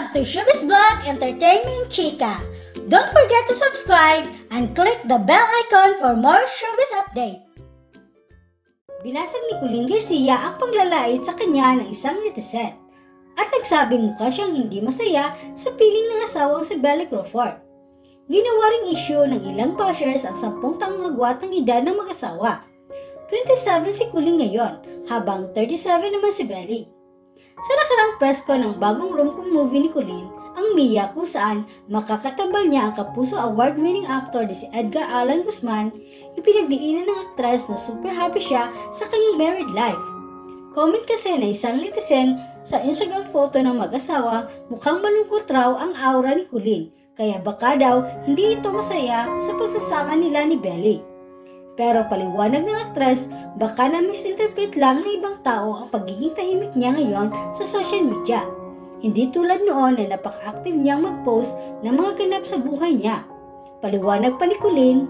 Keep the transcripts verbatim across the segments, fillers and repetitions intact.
back to Showbiz Vlog Entertainment Chika. Don't forget to subscribe and click the bell icon for more showbiz updates. Binasag ni Colleen Garcia ang paglalait sa kanya ng isang netizen at nagsabing mukha siyang hindi masaya sa piling ng asawang si Belly Crawford. Ginawa ring issue ng ilang bashers ang sampung taong agwat ng edad ng mag-asawa. twenty-seven si Colleen ngayon, habang thirty-seven naman si Belly. Sa nakarang press ko ng bagong rom-com movie ni Colleen, ang Mia, kung saan makakatabal niya ang Kapuso award-winning actor na si Edgar Allan Guzman, ipinagdiinan ng aktres na super happy siya sa kanyang married life. Comment kasi na isang netizen sa Instagram photo ng mag-asawa, mukhang malungkot raw ang aura ni Colleen, kaya baka daw hindi ito masaya sa pagsasama nila ni Belly. Pero paliwanag ng aktres, baka na-misinterpret lang ng ibang tao ang pagiging tahimik niya ngayon sa social media. Hindi tulad noon na napaka-active niyang mag-post ng mga ganap sa buhay niya. Paliwanag pa ni Colleen,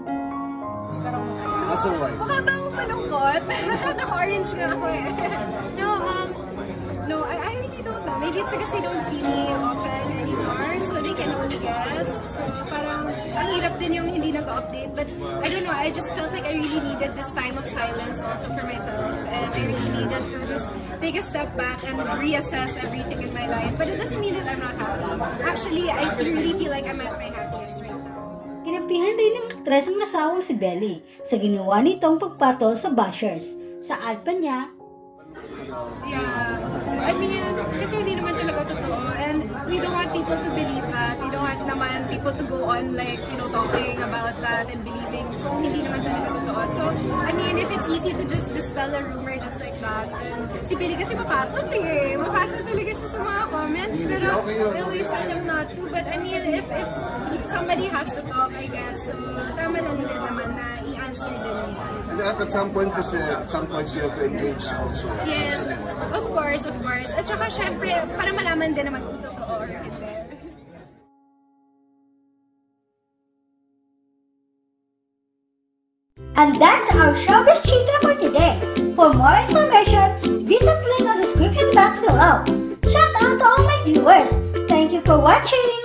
mukha ba akong malungkot? Naka-orange nga ako eh. No, um, no, I, I really don't know. Maybe it's because they don't see me often anymore, so they can only guess. So parang ang hirap din yung hindi nag-update. But I don't know, I just felt like I really needed this time of silence also for myself. And I really needed to just take a step back and reassess everything in my life. But it doesn't mean that I'm not happy. Actually, I really feel like I'm at my happiest right now. Kinampihan rin ng aktres ang asawang si Belly sa ginawa nitong pagpatol sa bashers. Saan pa niya? Yeah, I mean, kasi hindi naman talaga totoo, and we don't want people to believe that. We don't want naman people to go on like, you know, talking about that and believing kung hindi naman talaga totoo. So, I mean, if it's easy to just dispel a rumor just like that, and si Billy kasi mapatol eh, mapatol talaga siya sa mga comments, pero I always tell him not to. But I mean, if if somebody has to talk, I guess, so tama lang din naman na i-answer din niya. At some point kasi, at some points you have to engage also. Yes, of course, of course. At saka syempre, para malaman din naman kung totoo or hindi. And that's our Showbiz Chika for today. For more information, visit link on the description box below. Shout out to all my viewers. Thank you for watching.